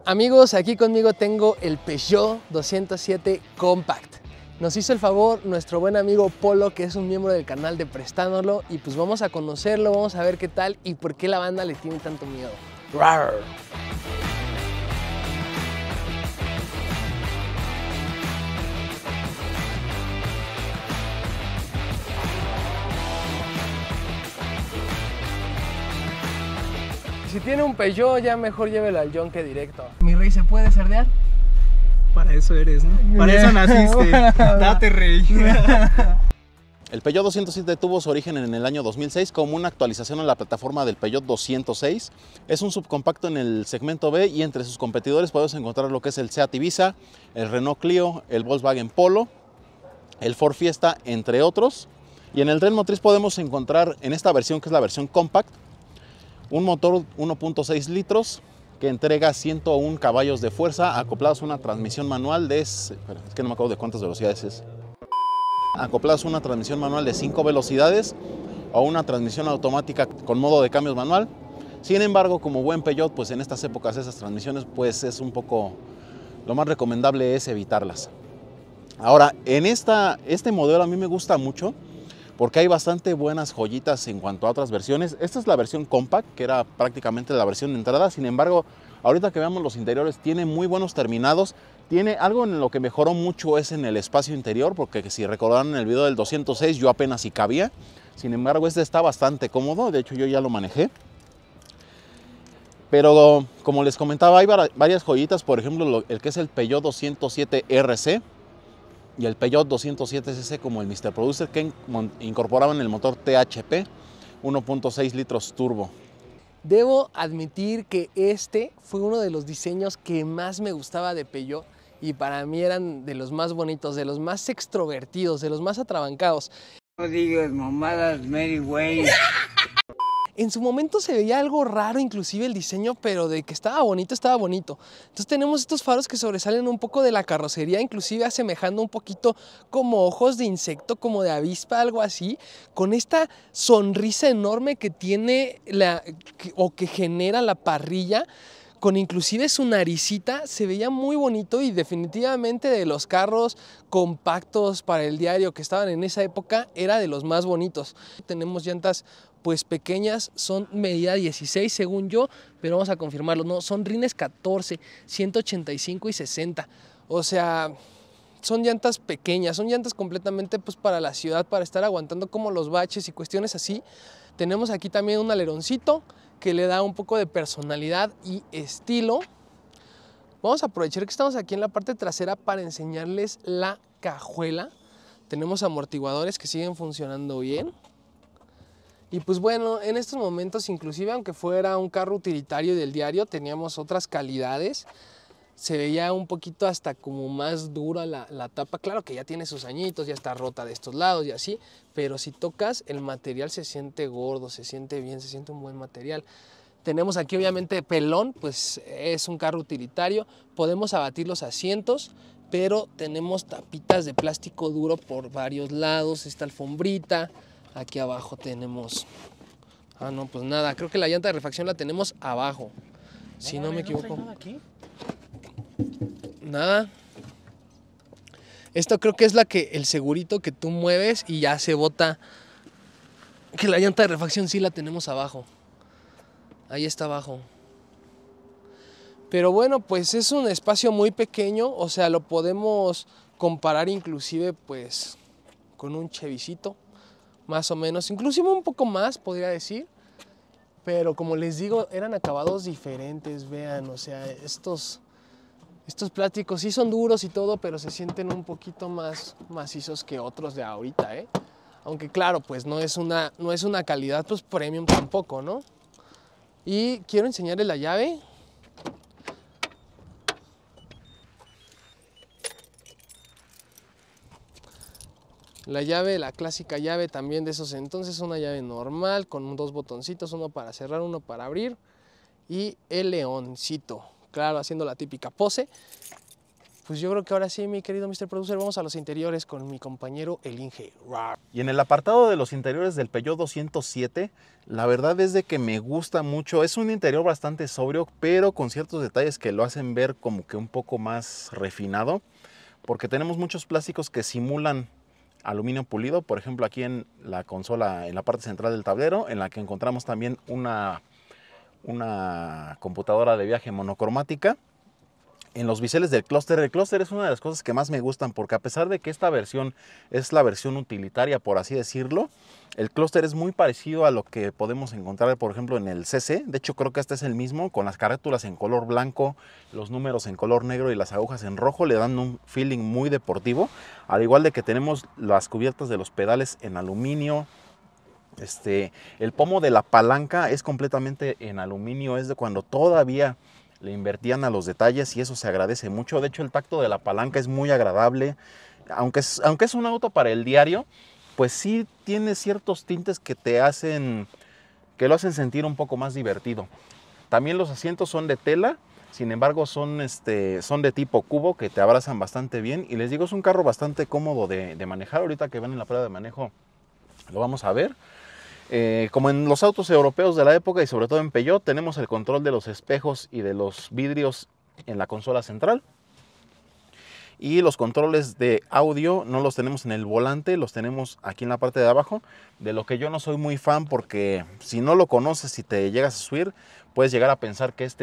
Amigos, aquí conmigo tengo el Peugeot 207 Compact. Nos hizo el favor nuestro buen amigo Polo, que es un miembro del canal, de prestárnoslo, y pues vamos a conocerlo, vamos a ver qué tal y por qué la banda le tiene tanto miedo. ¡Rar! Si tiene un Peugeot, ya mejor llévelo al Yonke directo. Mi rey, ¿se puede cerdear? Para eso eres, ¿no? Para eso naciste. Date, rey. El Peugeot 207 tuvo su origen en el año 2006 como una actualización a la plataforma del Peugeot 206. Es un subcompacto en el segmento B y entre sus competidores podemos encontrar lo que es el Seat Ibiza, el Renault Clio, el Volkswagen Polo, el Ford Fiesta, entre otros. Y en el tren motriz podemos encontrar en esta versión, que es la versión Compact, un motor 1.6 litros que entrega 101 caballos de fuerza acoplados a una transmisión manual de... Es que no me acuerdo de cuántas velocidades es. Acoplados a una transmisión manual de 5 velocidades o una transmisión automática con modo de cambios manual. Sin embargo, como buen Peugeot, pues en estas épocas esas transmisiones pues es un poco... Lo más recomendable es evitarlas. Ahora, en este modelo a mí me gusta mucho porque hay bastante buenas joyitas en cuanto a otras versiones. Esta es la versión Compact, que era prácticamente la versión de entrada. Sin embargo, ahorita que veamos los interiores, tiene muy buenos terminados. Tiene algo en lo que mejoró mucho es en el espacio interior, porque si recordaron en el video del 206 yo apenas si cabía. Sin embargo, este está bastante cómodo, de hecho yo ya lo manejé. Pero como les comentaba, hay varias joyitas, por ejemplo, el que es el Peugeot 207 RC y el Peugeot 207cc como el Mr. Producer, que incorporaban el motor THP 1.6 litros turbo. Debo admitir que este fue uno de los diseños que más me gustaba de Peugeot y para mí eran de los más bonitos, de los más extrovertidos, de los más atrabancados. No digas mamadas, Mary Way. En su momento se veía algo raro inclusive el diseño, pero de que estaba bonito, estaba bonito. Entonces tenemos estos faros que sobresalen un poco de la carrocería, inclusive asemejando un poquito como ojos de insecto, como de avispa, algo así, con esta sonrisa enorme que tiene o que genera la parrilla, con inclusive su naricita. Se veía muy bonito y definitivamente de los carros compactos para el diario que estaban en esa época era de los más bonitos. Tenemos llantas pues pequeñas, son medida 16 según yo, pero vamos a confirmarlo, no, son rines 14, 185 y 60, o sea, son llantas pequeñas, son llantas completamente pues para la ciudad, para estar aguantando como los baches y cuestiones así. Tenemos aquí también un aleroncito que le da un poco de personalidad y estilo. Vamos a aprovechar que estamos aquí en la parte trasera para enseñarles la cajuela. Tenemos amortiguadores que siguen funcionando bien. Y pues bueno, en estos momentos, inclusive aunque fuera un carro utilitario del diario, teníamos otras calidades. Se veía un poquito hasta como más dura la tapa. Claro que ya tiene sus añitos, ya está rota de estos lados y así. Pero si tocas, el material se siente gordo, se siente bien, se siente un buen material. Tenemos aquí obviamente pelón, pues es un carro utilitario. Podemos abatir los asientos, pero tenemos tapitas de plástico duro por varios lados. Esta alfombrita. Aquí abajo tenemos... Ah, no, pues nada. Creo que la llanta de refacción la tenemos abajo. Si no me equivoco. ¿No hay nada aquí? Nada. Esto creo que es el segurito que tú mueves y ya se bota. Que la llanta de refacción sí la tenemos abajo. Ahí está abajo. Pero bueno, pues es un espacio muy pequeño. O sea, lo podemos comparar inclusive pues con un Chevycito. Más o menos, inclusive un poco más, podría decir. Pero como les digo, eran acabados diferentes, vean, o sea, estos plásticos sí son duros y todo, pero se sienten un poquito más macizos que otros de ahorita, ¿eh? Aunque claro, pues no es una calidad pues premium tampoco, ¿no? Y quiero enseñarles la llave. La llave, la clásica llave también de esos entonces, una llave normal con dos botoncitos, uno para cerrar, uno para abrir y el leoncito, claro, haciendo la típica pose. pues yo creo que ahora sí, mi querido Mr. Producer, vamos a los interiores con mi compañero el Inge. Y en el apartado de los interiores del Peugeot 207, la verdad es de que me gusta mucho. Es un interior bastante sobrio, pero con ciertos detalles que lo hacen ver como que un poco más refinado, porque tenemos muchos plásticos que simulan aluminio pulido. Por ejemplo, aquí en la consola, en la parte central del tablero, en la que encontramos también una computadora de viaje monocromática. En los biseles del clúster, el clúster es una de las cosas que más me gustan, porque a pesar de que esta versión es la versión utilitaria, por así decirlo, el clúster es muy parecido a lo que podemos encontrar, por ejemplo, en el CC. De hecho, creo que este es el mismo, con las carátulas en color blanco, los números en color negro y las agujas en rojo, le dan un feeling muy deportivo. Al igual de que tenemos las cubiertas de los pedales en aluminio. El pomo de la palanca es completamente en aluminio, es de cuando todavía le invertían a los detalles y eso se agradece mucho. De hecho, el tacto de la palanca es muy agradable. Aunque es un auto para el diario, pues sí tiene ciertos tintes que lo hacen sentir un poco más divertido. También los asientos son de tela, sin embargo son de tipo cubo, que te abrazan bastante bien. Y les digo, es un carro bastante cómodo de manejar. Ahorita que ven en la prueba de manejo lo vamos a ver. Como en los autos europeos de la época y sobre todo en Peugeot, tenemos el control de los espejos y de los vidrios en la consola central. Y los controles de audio no los tenemos en el volante, los tenemos aquí en la parte de abajo. De lo que yo no soy muy fan, porque si no lo conoces y te llegas a subir, puedes llegar a pensar que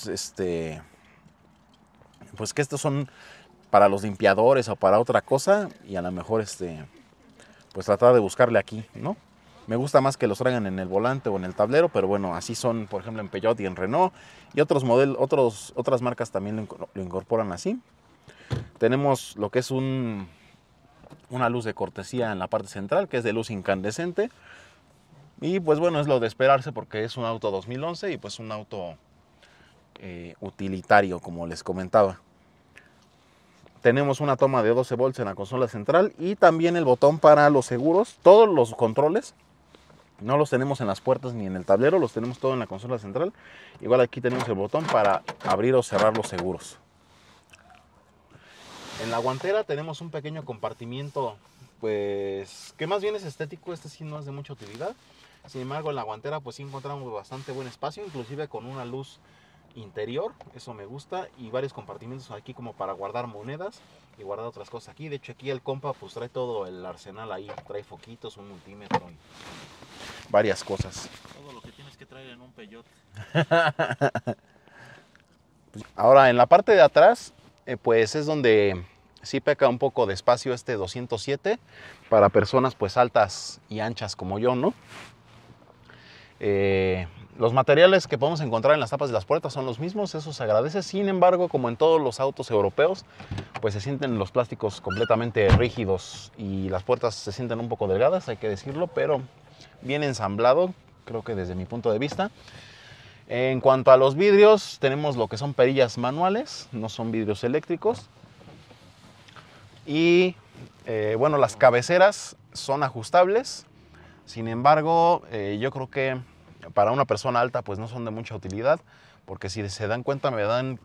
pues que estos son para los limpiadores o para otra cosa, y a lo mejor pues tratar de buscarle aquí, ¿no? Me gusta más que los traigan en el volante o en el tablero, pero bueno, así son, por ejemplo, en Peugeot y en Renault. Y otras marcas también lo incorporan así. Tenemos lo que es una luz de cortesía en la parte central, que es de luz incandescente. Y pues bueno, es lo de esperarse, porque es un auto 2011 y pues un auto utilitario, como les comentaba. Tenemos una toma de 12 volts en la consola central y también el botón para los seguros. Todos los controles no los tenemos en las puertas ni en el tablero, los tenemos todo en la consola central. Igual aquí tenemos el botón para abrir o cerrar los seguros. En la guantera tenemos un pequeño compartimiento, pues que más bien es estético. Sí no es de mucha utilidad. Sin embargo, en la guantera pues sí encontramos bastante buen espacio, inclusive con una luz interior, eso me gusta, y varios compartimentos aquí como para guardar monedas y guardar otras cosas aquí. De hecho, aquí el compa pues trae todo el arsenal ahí, trae foquitos, un multímetro y varias cosas. Todo lo que tienes que traer en un Peugeot. Ahora, en la parte de atrás, pues es donde sí peca un poco de espacio este 207 para personas pues altas y anchas como yo, ¿no? Los materiales que podemos encontrar en las tapas de las puertas son los mismos, eso se agradece. Sin embargo, como en todos los autos europeos, pues se sienten los plásticos completamente rígidos y las puertas se sienten un poco delgadas, hay que decirlo, pero bien ensamblado, creo que desde mi punto de vista. En cuanto a los vidrios, tenemos lo que son perillas manuales, no son vidrios eléctricos. Y bueno, las cabeceras son ajustables. Sin embargo, yo creo que para una persona alta pues no son de mucha utilidad, porque si se dan cuenta me dan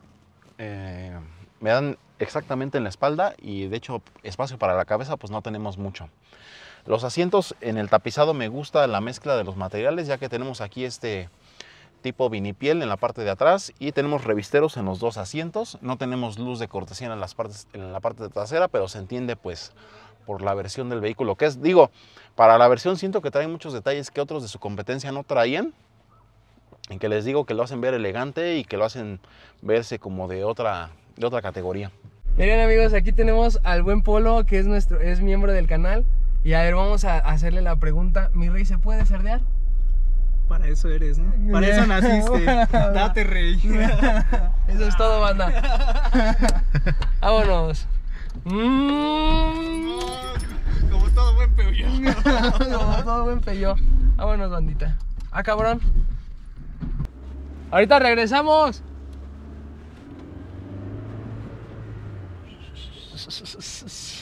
exactamente en la espalda, y de hecho espacio para la cabeza pues no tenemos mucho. Los asientos, en el tapizado me gusta la mezcla de los materiales, ya que tenemos aquí tipo vinipiel en la parte de atrás y tenemos revisteros en los dos asientos. No tenemos luz de cortesía en la parte trasera, pero se entiende pues por la versión del vehículo que es. Digo, para la versión siento que traen muchos detalles que otros de su competencia no traían, en que les digo que lo hacen ver elegante y que lo hacen verse como de otra categoría. Miren amigos, aquí tenemos al buen Polo, que es miembro del canal. Y a ver, vamos a hacerle la pregunta. Mi rey, ¿se puede cerdear? Para eso eres, ¿no? Para eso naciste. Date, rey. Eso es todo, banda. Vámonos. Como todo buen Peugeot. Como todo buen Peugeot. Vámonos, bandita. Ah, cabrón. Ahorita regresamos.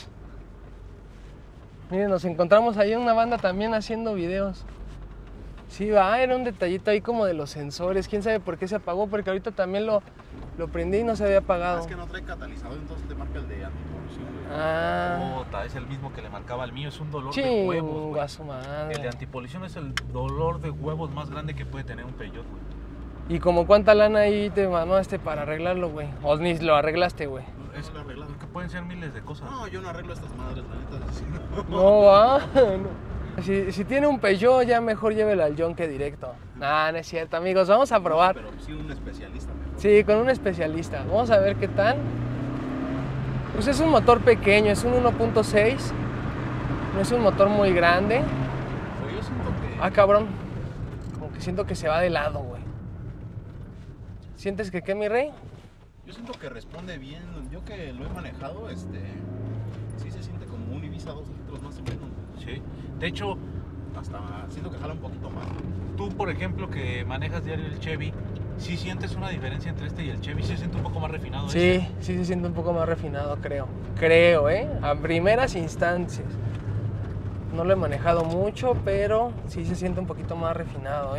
Miren, nos encontramos ahí en una banda también haciendo videos. Sí, va, era un detallito ahí como de los sensores. ¿Quién sabe por qué se apagó? Porque ahorita también lo prendí y no se había apagado. Es que no trae catalizador, entonces te marca el de antipolución, güey. Ah, Puta, es el mismo que le marcaba al mío, es un dolor de huevos, chingo güey. a su madre. El de antipolición es el dolor de huevos más grande que puede tener un Peugeot, güey. ¿Y como cuánta lana ahí te mamaste para arreglarlo, güey? O ni lo arreglaste, güey. Es lo arreglado. que pueden ser miles de cosas. No, yo no arreglo estas madres, la neta. Sí. No va. No. Si tiene un Peugeot, ya mejor llévelo al Yonke directo. Nah, no es cierto, amigos. Vamos a probar. Pero sí un especialista mejor. Sí, con un especialista. Vamos a ver qué tal. Pues es un motor pequeño, es un 1.6. No es un motor muy grande. Pero yo siento que... Ah, cabrón. Como que siento que se va de lado, güey. ¿Sientes que qué, mi rey? Yo siento que responde bien. Yo que lo he manejado, sí se siente como un Ibiza 2 litros más o menos. Sí. De hecho, Hasta siento que jala un poquito más. tú, por ejemplo, que manejas diario el Chevy, ¿sí sientes una diferencia entre este y el Chevy? ¿Sí se siente un poco más refinado? Sí, sí se siente un poco más refinado, creo. Creo, a primeras instancias. No lo he manejado mucho, pero sí se siente un poquito más refinado,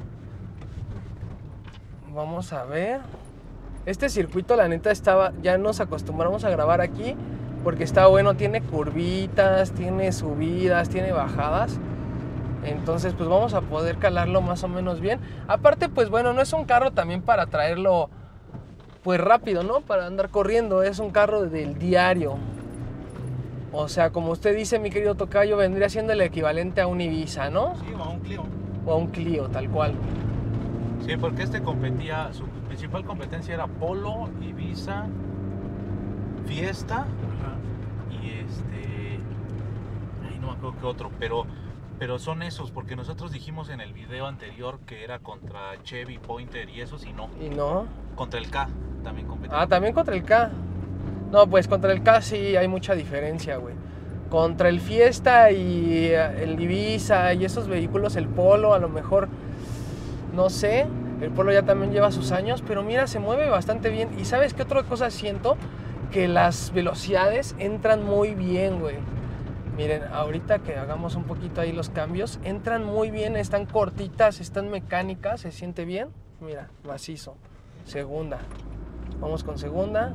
Vamos a ver. Este circuito, la neta, ya nos acostumbramos a grabar aquí porque está bueno, tiene curvitas, tiene subidas, tiene bajadas. Entonces, pues vamos a poder calarlo más o menos bien. Aparte, pues bueno, no es un carro también para traerlo pues rápido, ¿no? Para andar corriendo, es un carro del diario. O sea, como usted dice, mi querido tocayo, vendría siendo el equivalente a un Ibiza, ¿no? Sí, o a un Clio. O a un Clio, tal cual. Sí, porque este competía, su principal competencia era Polo, Ibiza, Fiesta y ay, no me acuerdo qué otro, pero son esos, porque nosotros dijimos en el video anterior que era contra Chevy, Pointer y esos, y no. ¿Y no? Contra el K también competía. Ah, también contra el K. No, pues contra el K sí hay mucha diferencia, güey. Contra el Fiesta y el Ibiza y esos vehículos, el Polo, a lo mejor, no sé, el Polo ya también lleva sus años, pero mira, se mueve bastante bien. ¿Y sabes qué otra cosa siento? Que las velocidades entran muy bien, güey. Miren, ahorita que hagamos un poquito ahí los cambios, entran muy bien, están cortitas, están mecánicas, se siente bien. Mira, macizo. Segunda. Vamos con segunda.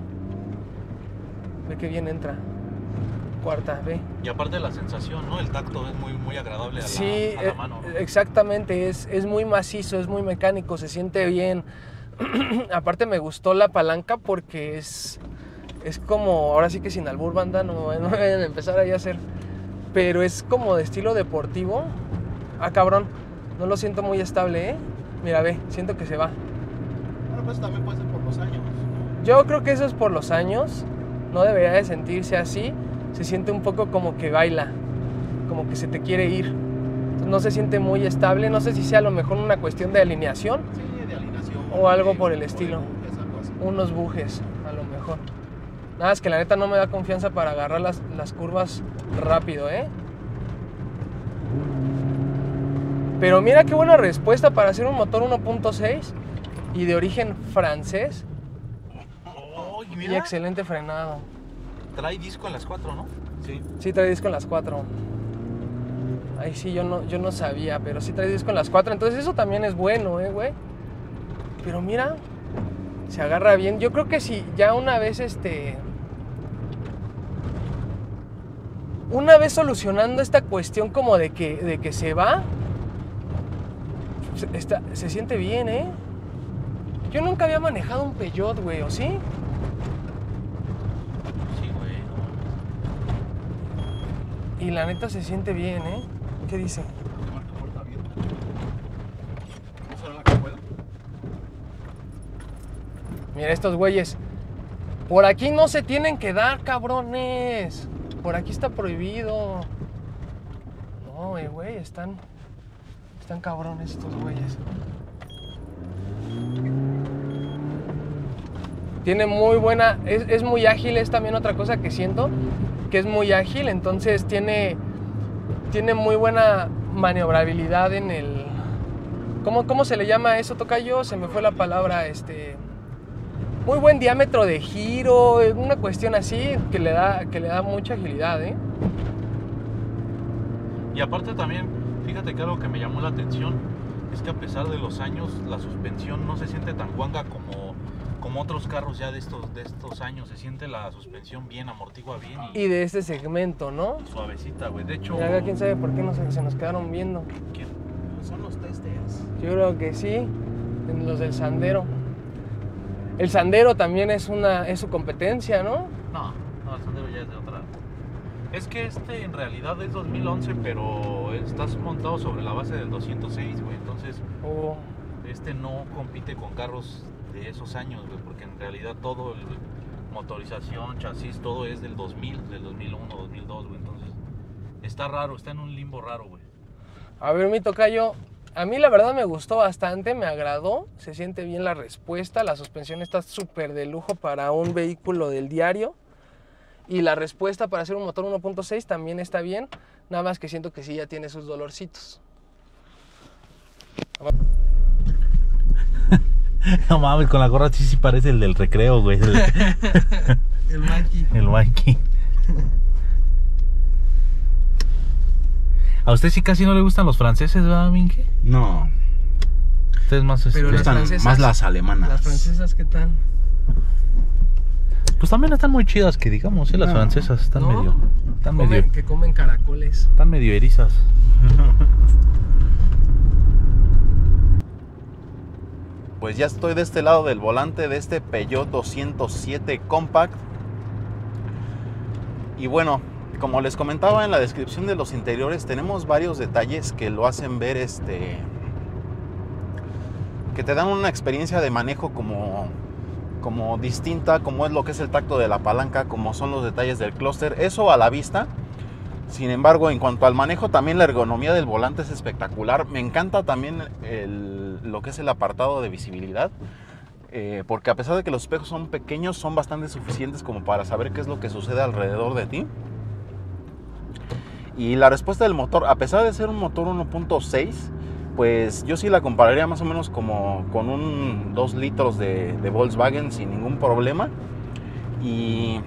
Ve que bien entra. Cuarta, ve. Y aparte la sensación, ¿no? El tacto es muy agradable Sí, a la mano, ¿no? exactamente, es muy macizo, es muy mecánico, se siente bien. Aparte me gustó la palanca porque es como, ahora sí que sin albur, banda, no vayan a empezar ahí a hacer, pero es como de estilo deportivo. Ah, cabrón, no lo siento muy estable, Mira, ve, siento que se va. Bueno, pues también puede ser por los años, ¿no? Yo creo que eso es por los años, no debería de sentirse así. Se siente un poco como que baila, como que se te quiere ir. Entonces no se siente muy estable, no sé si sea a lo mejor una cuestión de alineación. Sí, de alineación. O algo por el estilo. Algo así. Unos bujes, a lo mejor. Nada, es que la neta no me da confianza para agarrar las curvas rápido, Pero mira qué buena respuesta para hacer un motor 1.6 y de origen francés. Oh, y Y mira, excelente frenado. trae disco en las 4, ¿no? Sí. Sí trae disco en las 4. Ay, sí, yo no sabía, pero sí trae disco en las 4. Entonces eso también es bueno, güey. Pero mira, se agarra bien. Yo creo que si ya una vez una vez solucionando esta cuestión como de que se va, se siente bien, Yo nunca había manejado un Peugeot, güey, ¿o sí? Sí, güey. Y la neta se siente bien, ¿Qué dice? Te marca puerta abierta. ¿No será la cajuela? Mira estos güeyes. Por aquí no se tienen que dar, cabrones. Por aquí está prohibido. No, güey, están cabrones estos güeyes. Tiene muy buena, es muy ágil, es también otra cosa que siento, que es muy ágil, entonces tiene muy buena maniobrabilidad en el... ¿Cómo se le llama eso, tocayo? Se me fue la palabra, muy buen diámetro de giro, una cuestión así que le da mucha agilidad, Y aparte también, fíjate que algo que me llamó la atención, es que a pesar de los años, la suspensión no se siente tan guanga como otros carros ya de estos años. Se siente la suspensión bien, amortigua bien Y de este segmento, ¿no? suavecita, güey. De hecho... Y acá quién sabe por qué no se nos quedaron viendo. ¿quién? Son los testers. Yo creo que sí, en los del Sandero. El Sandero también es su competencia, ¿no? No, el Sandero ya es de otra. Es que este en realidad es 2011, pero estás montado sobre la base del 206, güey. Entonces, este no compite con carros de esos años, güey, porque en realidad todo, motorización, chasis, todo es del 2000, del 2001, 2002, güey. Entonces, está raro, está en un limbo raro, güey. A ver, mi tocayo, a mí la verdad me gustó bastante, me agradó, se siente bien la respuesta, la suspensión está súper de lujo para un vehículo del diario y la respuesta para hacer un motor 1.6 también está bien, nada más que siento que sí ya tiene sus dolorcitos. No mames, con la gorra sí parece el del recreo, güey. El Mikey. El Mikey. ¿A usted sí casi no le gustan los franceses, verdad, Minke? No, Usted es más... Pero me las gustan francesas- más las alemanas. Las francesas, ¿qué tal? Pues también están muy chidas, que digamos, las No. francesas están ¿No? medio... Que comen caracoles. Están medio erizas. Pues ya estoy de este lado del volante de este Peugeot 207 Compact. Y bueno, como les comentaba en la descripción de los interiores, tenemos varios detalles que lo hacen ver que te dan una experiencia de manejo como distinta, como es lo que es el tacto de la palanca, como son los detalles del clúster, eso a la vista. Sin embargo, en cuanto al manejo, también la ergonomía del volante es espectacular. Me encanta también lo que es el apartado de visibilidad, porque a pesar de que los espejos son pequeños, son bastante suficientes como para saber qué es lo que sucede alrededor de ti. Y la respuesta del motor, a pesar de ser un motor 1.6, pues yo sí la compararía más o menos como con un 2 litros de Volkswagen sin ningún problema. Y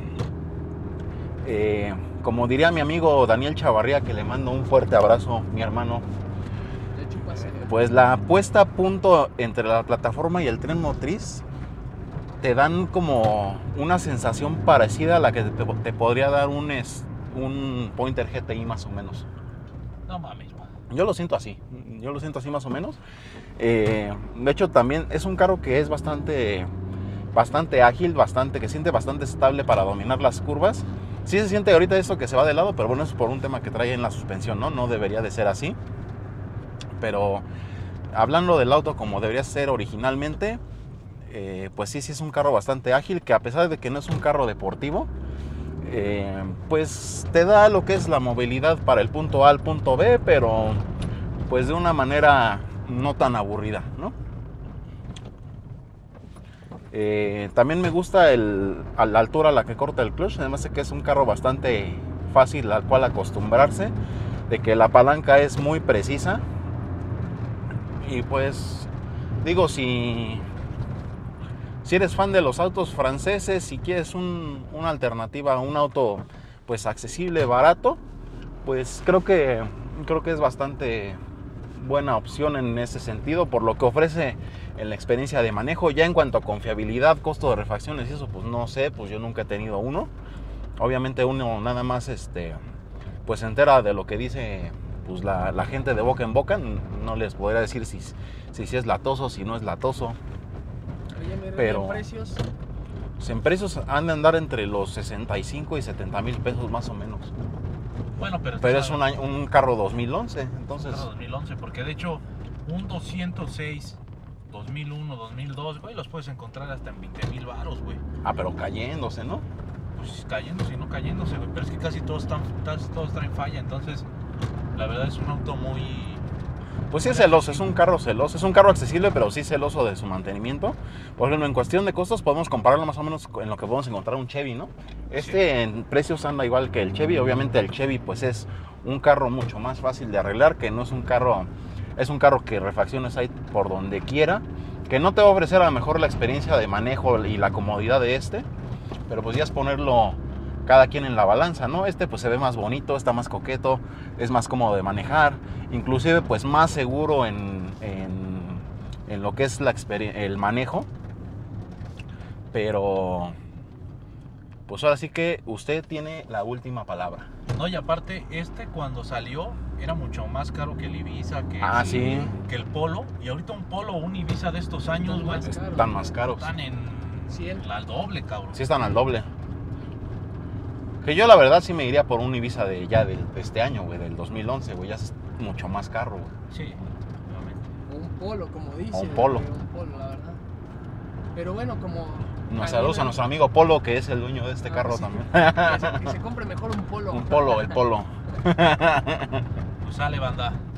como diría mi amigo Daniel Chavarría, que le mando un fuerte abrazo, mi hermano, pues la puesta a punto entre la plataforma y el tren motriz te dan como una sensación parecida a la que te podría dar un Pointer GTI más o menos. No mames. Yo lo siento así más o menos. De hecho, también es un carro que es bastante ágil, que siente bastante estable para dominar las curvas. Sí se siente ahorita esto que se va de lado, pero bueno, es por un tema que trae en la suspensión, ¿no? No debería de ser así. Pero hablando del auto como debería ser originalmente, pues sí es un carro bastante ágil, que a pesar de que no es un carro deportivo, pues te da lo que es la movilidad para el punto A al punto B, pero pues de una manera no tan aburrida, ¿no? También me gusta a la altura a la que corta el clutch. Además de que es un carro bastante fácil al cual acostumbrarse, de que la palanca es muy precisa. Y pues digo, si eres fan de los autos franceses, si quieres una alternativa a un auto pues accesible, barato, pues creo que es bastante buena opción en ese sentido, por lo que ofrece en la experiencia de manejo. Ya en cuanto a confiabilidad, costo de refacciones y eso, pues no sé, pues yo nunca he tenido uno. Obviamente uno nada más pues se entera de lo que dice pues la gente de boca en boca. No les podría decir si es latoso, si no es latoso. Oye, Pero ¿en precios? pues en precios han de andar entre los 65 y 70 mil pesos más o menos. Bueno, Pero es un carro 2011, entonces... Claro, 2011, porque de hecho un 206, 2001, 2002, güey, los puedes encontrar hasta en 20,000 varos, güey. Ah, pero cayéndose, ¿no? Pues cayéndose y no cayéndose, güey, pero es que casi todos traen falla, entonces la verdad es un auto muy... Pues sí es celoso, es un carro celoso, es un carro accesible, pero sí celoso de su mantenimiento. Por ejemplo, en cuestión de costos podemos compararlo más o menos en lo que podemos encontrar un Chevy, ¿no? En precios anda igual que el Chevy. Obviamente el Chevy pues es un carro mucho más fácil de arreglar, que no es un carro, es un carro que refacciones hay por donde quiera, que no te va a ofrecer a lo mejor la experiencia de manejo y la comodidad de pero pues ya es ponerlo cada quien en la balanza, ¿no? Pues se ve más bonito, está más coqueto, es más cómodo de manejar, inclusive pues más seguro en en lo que es el manejo. Pero pues ahora sí que usted tiene la última palabra. No, y aparte, cuando salió era mucho más caro que el Ibiza, sí. que el Polo. Y ahorita un Polo o un Ibiza de estos años, güey, Están más caros. están al doble, cabrón. Sí, están al doble. Que yo la verdad sí me iría por un Ibiza de este año, güey, del 2011, güey. Ya es mucho más caro, güey. Sí, obviamente. Un Polo, como dice. Un Polo. Un Polo, la verdad. Pero bueno, como... Saludos a nuestro amigo Polo, que es el dueño de este carro sí. también. Que se compre mejor un Polo. Un Polo, el Polo. Pues sale, banda.